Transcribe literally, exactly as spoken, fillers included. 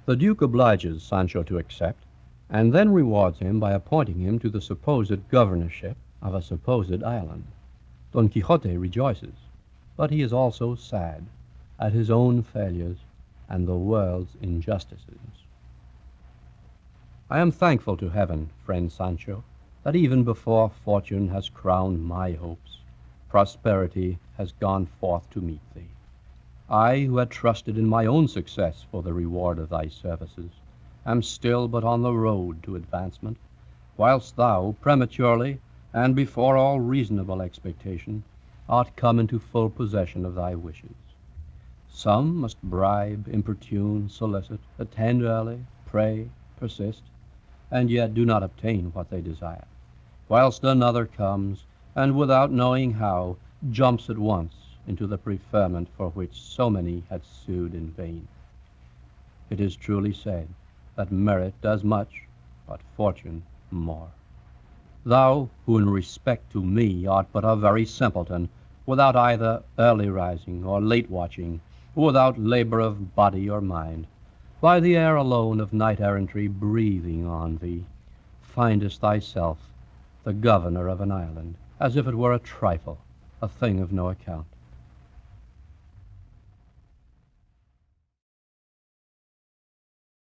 The Duke obliges Sancho to accept, and then rewards him by appointing him to the supposed governorship of a supposed island. Don Quixote rejoices, but he is also sad at his own failures and the world's injustices. I am thankful to heaven, friend Sancho, that even before fortune has crowned my hopes, prosperity has gone forth to meet thee. I, who had trusted in my own success for the reward of thy services, am still but on the road to advancement, whilst thou prematurely, and before all reasonable expectation, art come into full possession of thy wishes. Some must bribe, importune, solicit, attend early, pray, persist, and yet do not obtain what they desire, whilst another comes, and without knowing how, jumps at once into the preferment for which so many had sued in vain. It is truly said that merit does much, but fortune more. Thou, who in respect to me art but a very simpleton, without either early rising or late watching, without labor of body or mind, by the air alone of knight-errantry breathing on thee, findest thyself the governor of an island, as if it were a trifle, a thing of no account.